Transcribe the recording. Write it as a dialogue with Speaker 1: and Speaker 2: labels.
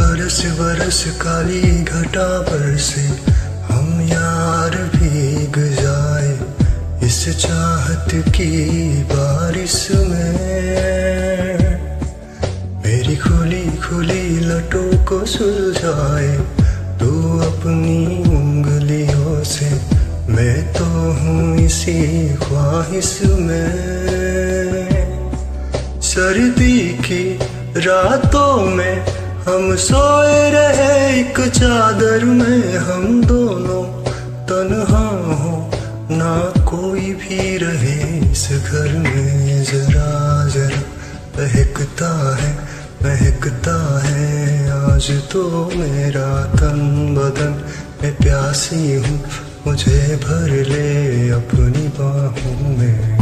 Speaker 1: बरस बरस काली घटा पर से हम यार भीग जाए इस चाहत की बारिश में। मेरी खुली खुली लटों को सुलझाए तू अपनी उंगलियों से, मैं तो हूँ इसी ख्वाहिश में। सर्दी की रातों में हम सोए रहे एक चादर में, हम दोनों तन्हा हो ना कोई भी रहे इस घर में। जरा जरा महकता है आज तो मेरा तन बदन। मैं प्यासी हूँ, मुझे भर ले अपनी बाहों में।